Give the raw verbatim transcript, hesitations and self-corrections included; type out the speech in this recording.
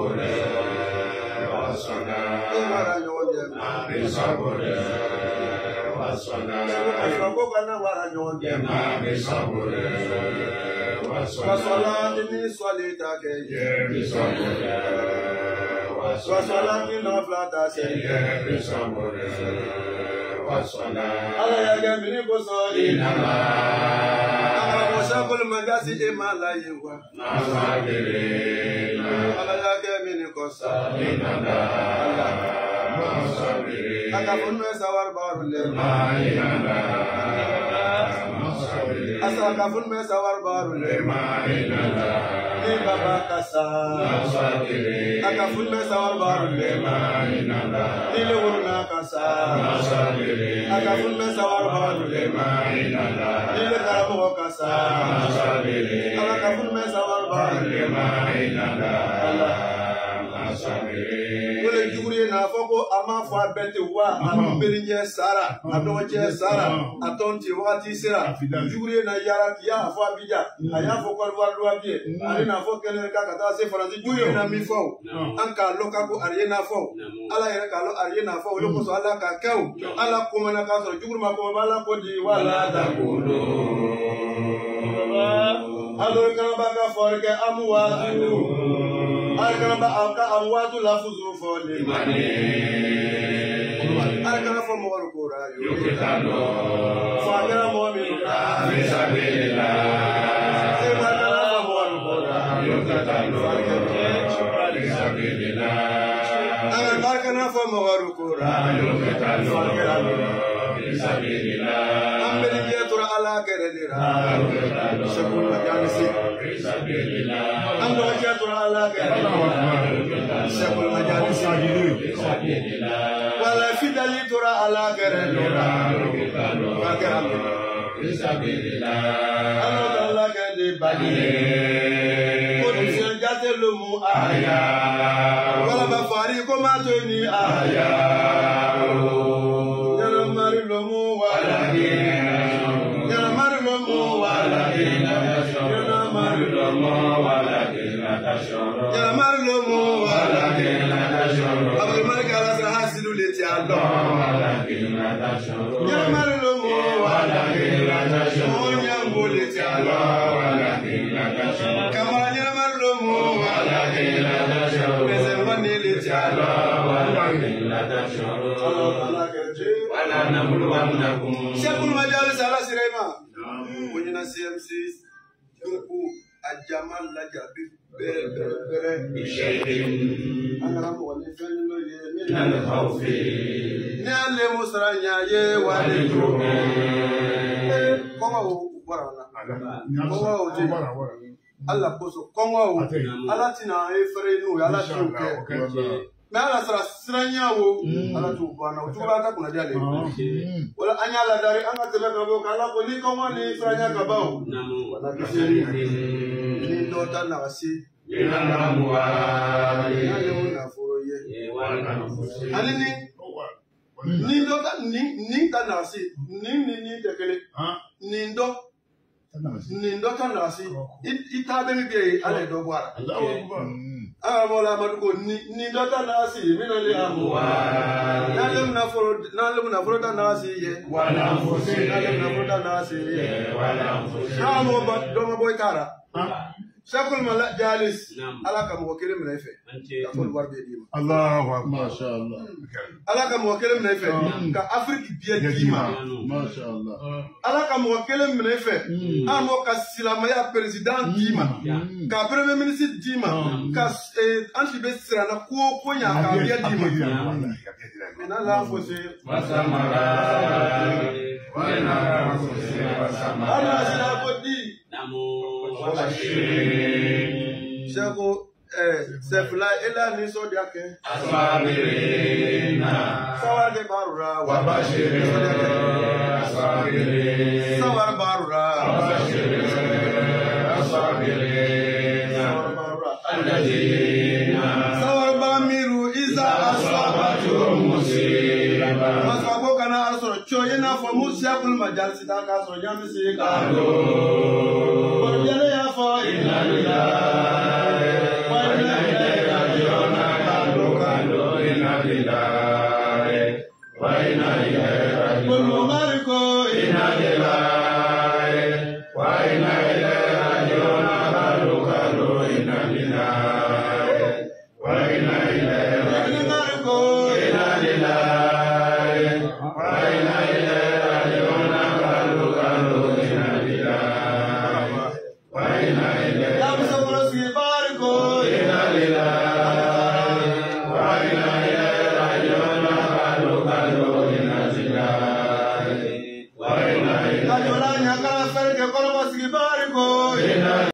sabore wasana wara nyonde mami sabore wasana ko kana wara nyonde mami sabore wasana wasala ni swalita ke ye mi sabore wasala ni no flata se ye mi sabore wasana ala ya gamini ko so inama Sabul magasi emala yewa nasagere ala ya gemini kosa inanda nasagere akafun me sawar barule ma inanda nasagere asa akafun me sawar barule ma inanda ni baba kasa nasagere akafun me sawar barule ma inanda ni lewuna kasa nasagere akafun me sawar barule ma inanda ni le karabo kasa Masabere, ala kafun me sawar ba lema inanda, masabere. Wale juguri na foko ama fo abete wa amberinje sara, adonje sara, atonti wakati sera. Juguri na yara ya fo abija, aya fo kwa lwa bie. Ali na fo kele ka kata se faransi juguri na mi fo. Anka loka ko ariye na fo. Ala yere ka lo ariye na fo, lo ko so ala ka kaw. Ala ko mana ka so juguri ma ko bala ko di wala da kulo. Alor kana baka forge amwatu al kana ba aka amwatu lafuzu fole mane al kana fo mo ko ra yo kitano fa kana mo mi na bisabila e ba kana fo mo ko ra yo kitano bisabila al ba kana fo mo ko ra yo kitano bisabila ambeli jetura ala kerelira shakul majalisi ando jetura ala kerelira shakul majalisi wala fidali tura ala kerelira fakam bisabila ando ala kede badi kodisi jate lumu aya wala ba fari ko ma to ni aya Syekul majalis ala sirema punya C M C tuku ajamal lajabi bere bere angara mo wali fenno ye min khawfi nale musranya ye wali jume kongo borana kongo je Allah koso kongo ala tina e fere nu ala tuke na ala sara siranya wo ala tu bana tu ba ka kuna jale wala anya la dari anga tele ka bo kala ko ni komo ni siranya ka ba wala kisiri ni do ta na wasi ina na muwa ina le na foro ye wala na fusi ani ni ni do ta ni ni ta na wasi ni ni ni tekele ni do ni do ta na wasi ita be mi be ale do gwara Amola maduko ni ni dota nasi minale amwa nalem na foro nalem na foro nasi ye wala mfusi nalem na foro nasi ye wala mfusi amo ba do boy kara Syekul Malak jalis ala kam wakil menefe kaful warbe dima Allahu akbar masyaallah ala kam wakil menefe ka Afrique biya dima masyaallah ala kam wakil menefe amo ka silamaya president dima ka premier ministre dima ka anti besira na ko ko nya ka biya dima mena la fose masamara wana fose masamara ala sila bodi namo Shako eh sefla ela ni so diake asabirina sawade barura wa bashirina asabirina sawar barura bashirina asabirina alladina sawar bamiru iza asabatu musiba masabo kana asoro choyena fo musiakul majalisi ta ka so nyamisi kalo Inna lillahi wa inna ilaihi raji'un وإنا إليه راجعون قالوا قالوا إنا لله وإنا إليه راجعون إنا لله وإنا إليه